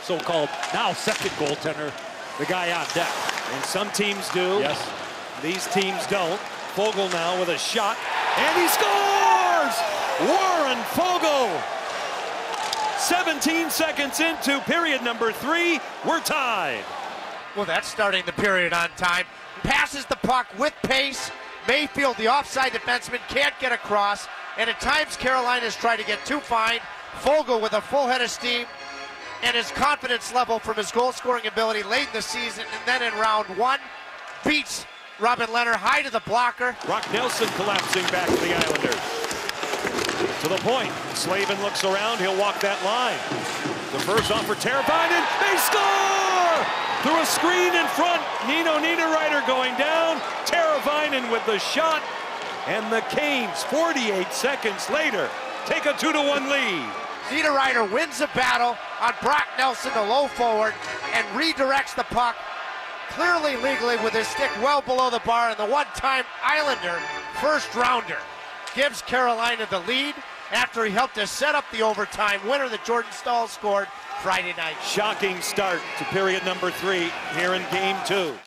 so-called now second goaltender, the guy on deck. And some teams do. Yes. These teams don't. Foegele now with a shot, and he scores! Warren Foegele! 17 seconds into period number 3, we're tied. Well, that's starting the period on time. Passes the puck with pace. Mayfield, the offside defenseman, can't get across. And at times, Carolina's tried to get too fine. Foegele with a full head of steam and his confidence level from his goal-scoring ability late in the season. And then in round 1, beats Robin Lehner high to the blocker. Brock Nelson collapsing back to the Islanders. To the point. Slavin looks around. He'll walk that line. The first off for Teravainen. They score! Through a screen in front. Nino Niederreiter going down. Teravainen with the shot. And the Canes, 48 seconds later, take a 2-1 lead. Niederreiter wins the battle on Brock Nelson, the low forward, and redirects the puck clearly legally with his stick well below the bar, and the one-time Islander first rounder gives Carolina the lead after he helped us set up the overtime winner that Jordan Staal scored Friday night. Shocking start to period number 3 here in game 2.